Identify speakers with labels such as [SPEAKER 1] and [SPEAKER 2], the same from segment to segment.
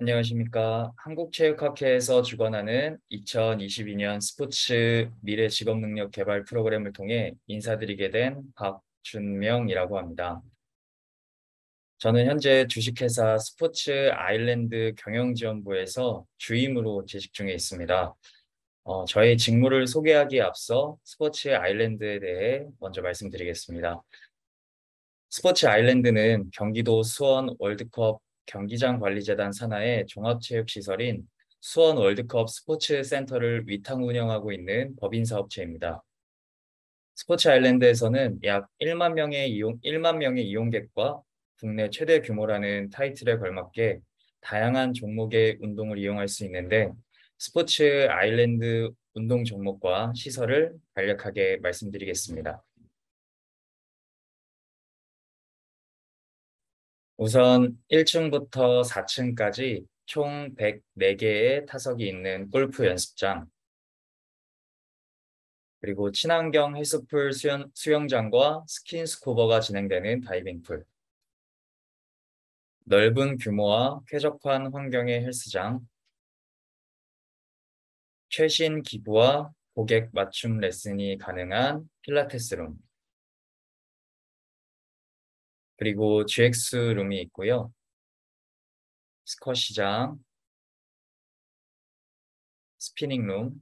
[SPEAKER 1] 안녕하십니까. 한국체육학회에서 주관하는 2022년 스포츠 미래 직업능력 개발 프로그램을 통해 인사드리게 된 박준명이라고 합니다. 저는 현재 주식회사 스포츠 아일랜드 경영지원부에서 주임으로 재직 중에 있습니다. 저의 직무를 소개하기에 앞서 스포츠 아일랜드에 대해 먼저 말씀드리겠습니다. 스포츠 아일랜드는 경기도 수원 월드컵 경기장 관리재단 산하의 종합체육시설인 수원 월드컵 스포츠 센터를 위탁 운영하고 있는 법인사업체입니다. 스포츠 아일랜드에서는 약 1만 명의 이용객과 국내 최대 규모라는 타이틀에 걸맞게 다양한 종목의 운동을 이용할 수 있는데 스포츠 아일랜드 운동 종목과 시설을 간략하게 말씀드리겠습니다. 우선 1층부터 4층까지 총 104개의 타석이 있는 골프 연습장, 그리고 친환경 헬스풀 수영장과 스킨스쿠버가 진행되는 다이빙풀, 넓은 규모와 쾌적한 환경의 헬스장, 최신 기구와 고객 맞춤 레슨이 가능한 필라테스룸, 그리고 GX룸이 있고요. 스쿼시장, 스피닝룸,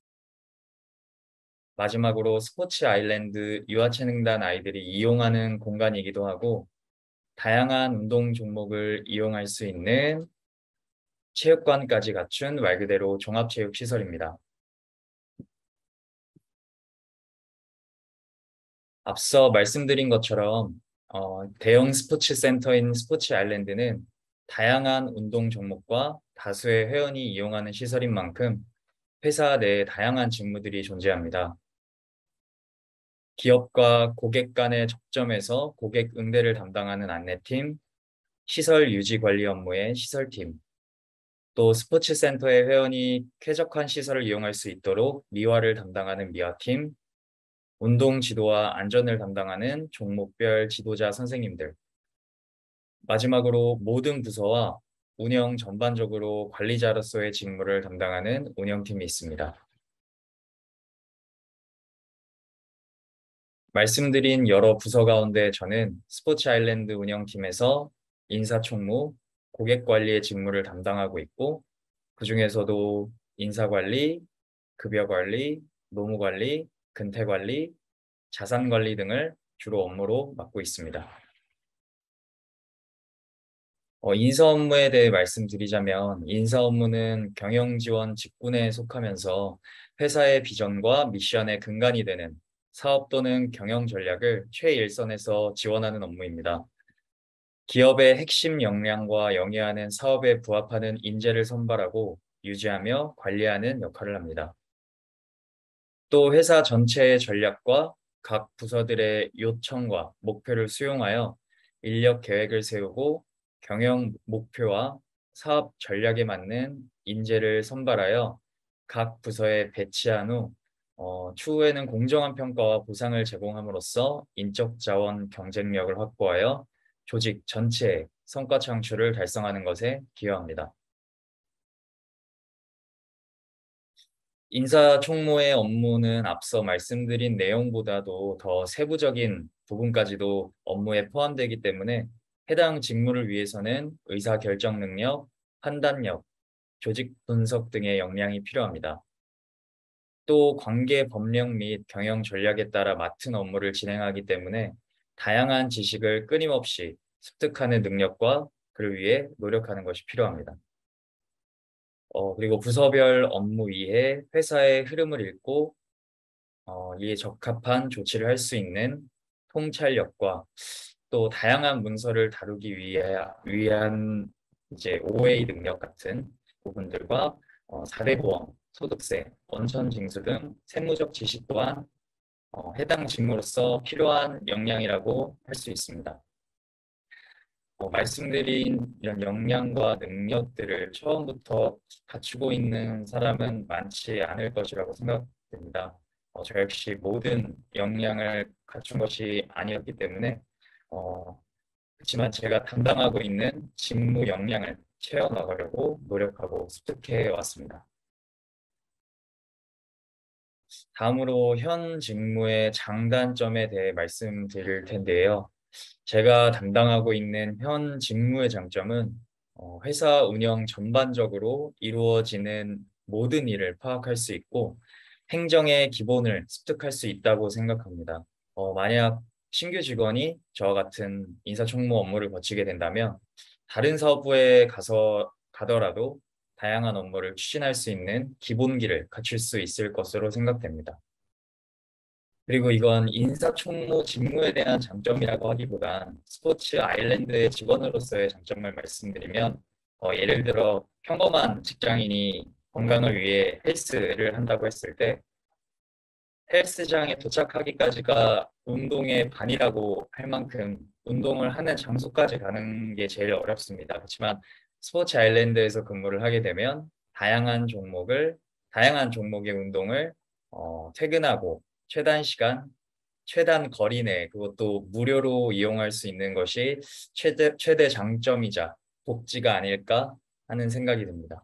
[SPEAKER 1] 마지막으로 스포츠 아일랜드 유아체능단 아이들이 이용하는 공간이기도 하고 다양한 운동 종목을 이용할 수 있는 체육관까지 갖춘 말 그대로 종합체육시설입니다. 앞서 말씀드린 것처럼 대형 스포츠 센터인 스포츠 아일랜드는 다양한 운동 종목과 다수의 회원이 이용하는 시설인 만큼 회사 내에 다양한 직무들이 존재합니다. 기업과 고객 간의 접점에서 고객 응대를 담당하는 안내팀, 시설 유지 관리 업무의 시설팀, 또 스포츠 센터의 회원이 쾌적한 시설을 이용할 수 있도록 미화를 담당하는 미화팀, 운동 지도와 안전을 담당하는 종목별 지도자 선생님들, 마지막으로 모든 부서와 운영 전반적으로 관리자로서의 직무를 담당하는 운영팀이 있습니다. 말씀드린 여러 부서 가운데 저는 스포츠 아일랜드 운영팀에서 인사총무, 고객관리의 직무를 담당하고 있고 그중에서도 인사관리, 급여관리, 노무관리, 근태관리, 자산관리 등을 주로 업무로 맡고 있습니다. 인사 업무에 대해 말씀드리자면 인사 업무는 경영지원 직군에 속하면서 회사의 비전과 미션의 근간이 되는 사업 또는 경영 전략을 최일선에서 지원하는 업무입니다. 기업의 핵심 역량과 영위하는 사업에 부합하는 인재를 선발하고 유지하며 관리하는 역할을 합니다. 또 회사 전체의 전략과 각 부서들의 요청과 목표를 수용하여 인력 계획을 세우고 경영 목표와 사업 전략에 맞는 인재를 선발하여 각 부서에 배치한 후 추후에는 공정한 평가와 보상을 제공함으로써 인적 자원 경쟁력을 확보하여 조직 전체의 성과 창출을 달성하는 것에 기여합니다. 인사총무의 업무는 앞서 말씀드린 내용보다도 더 세부적인 부분까지도 업무에 포함되기 때문에 해당 직무를 위해서는 의사결정 능력, 판단력, 조직 분석 등의 역량이 필요합니다. 또 관계 법령 및 경영 전략에 따라 맡은 업무를 진행하기 때문에 다양한 지식을 끊임없이 습득하는 능력과 그를 위해 노력하는 것이 필요합니다. 그리고 부서별 업무 이해, 회사의 흐름을 읽고 이에 적합한 조치를 할 수 있는 통찰력과 또 다양한 문서를 다루기 위한 이제 OA 능력 같은 부분들과 4대 보험, 소득세, 원천 징수 등 세무적 지식 또한 해당 직무로서 필요한 역량이라고 할 수 있습니다. 말씀드린 이런 역량과 능력들을 처음부터 갖추고 있는 사람은 많지 않을 것이라고 생각됩니다. 저 역시 모든 역량을 갖춘 것이 아니었기 때문에 그렇지만 제가 담당하고 있는 직무 역량을 채워나가려고 노력하고 습득해 왔습니다. 다음으로 현 직무의 장단점에 대해 말씀드릴 텐데요. 제가 담당하고 있는 현 직무의 장점은 회사 운영 전반적으로 이루어지는 모든 일을 파악할 수 있고 행정의 기본을 습득할 수 있다고 생각합니다. 만약 신규 직원이 저와 같은 인사총무 업무를 거치게 된다면 다른 사업부에 가더라도 다양한 업무를 추진할 수 있는 기본기를 갖출 수 있을 것으로 생각됩니다. 그리고 이건 인사총무 직무에 대한 장점이라고 하기보단 스포츠 아일랜드의 직원으로서의 장점을 말씀드리면 예를 들어 평범한 직장인이 건강을 위해 헬스를 한다고 했을 때 헬스장에 도착하기까지가 운동의 반이라고 할 만큼 운동을 하는 장소까지 가는 게 제일 어렵습니다. 그렇지만 스포츠 아일랜드에서 근무를 하게 되면 다양한 종목의 운동을 퇴근하고 최단 시간, 최단 거리 내 그것도 무료로 이용할 수 있는 것이 최대 장점이자 복지가 아닐까 하는 생각이 듭니다.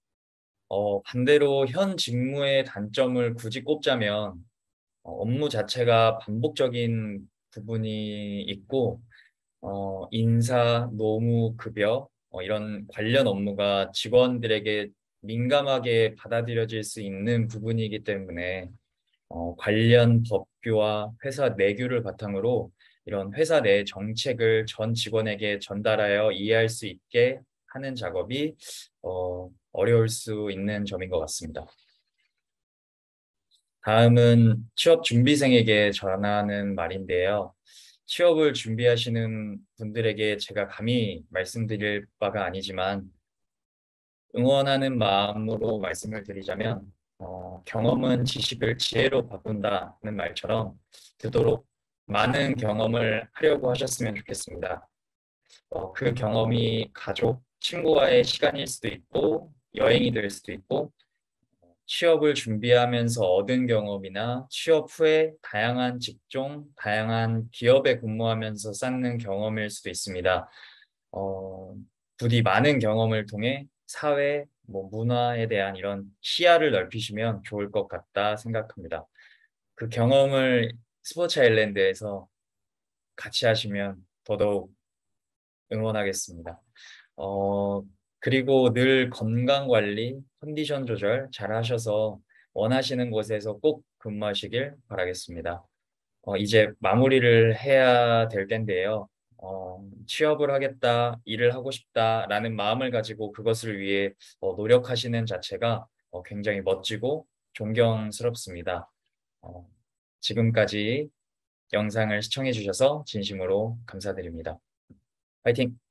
[SPEAKER 1] 반대로 현 직무의 단점을 굳이 꼽자면 업무 자체가 반복적인 부분이 있고 인사, 노무, 급여 이런 관련 업무가 직원들에게 민감하게 받아들여질 수 있는 부분이기 때문에 관련 법규와 회사 내규를 바탕으로 이런 회사 내 정책을 전 직원에게 전달하여 이해할 수 있게 하는 작업이 어려울 수 있는 점인 것 같습니다. 다음은 취업 준비생에게 전하는 말인데요. 취업을 준비하시는 분들에게 제가 감히 말씀드릴 바가 아니지만 응원하는 마음으로 말씀을 드리자면 경험은 지식을 지혜로 바꾼다는 말처럼 되도록 많은 경험을 하려고 하셨으면 좋겠습니다. 그 경험이 가족, 친구와의 시간일 수도 있고 여행이 될 수도 있고 취업을 준비하면서 얻은 경험이나 취업 후에 다양한 직종, 다양한 기업에 근무하면서 쌓는 경험일 수도 있습니다. 어, 부디 많은 경험을 통해 사회, 문화에 대한 이런 시야를 넓히시면 좋을 것 같다 생각합니다. 그 경험을 스포츠 아일랜드에서 같이 하시면 더더욱 응원하겠습니다. 어, 그리고 늘 건강 관리, 컨디션 조절 잘 하셔서 원하시는 곳에서 꼭 근무하시길 바라겠습니다. 이제 마무리를 해야 될 텐데요. 취업을 하겠다, 일을 하고 싶다라는 마음을 가지고 그것을 위해 노력하시는 자체가 굉장히 멋지고 존경스럽습니다. 어, 지금까지 영상을 시청해 주셔서 진심으로 감사드립니다. 화이팅!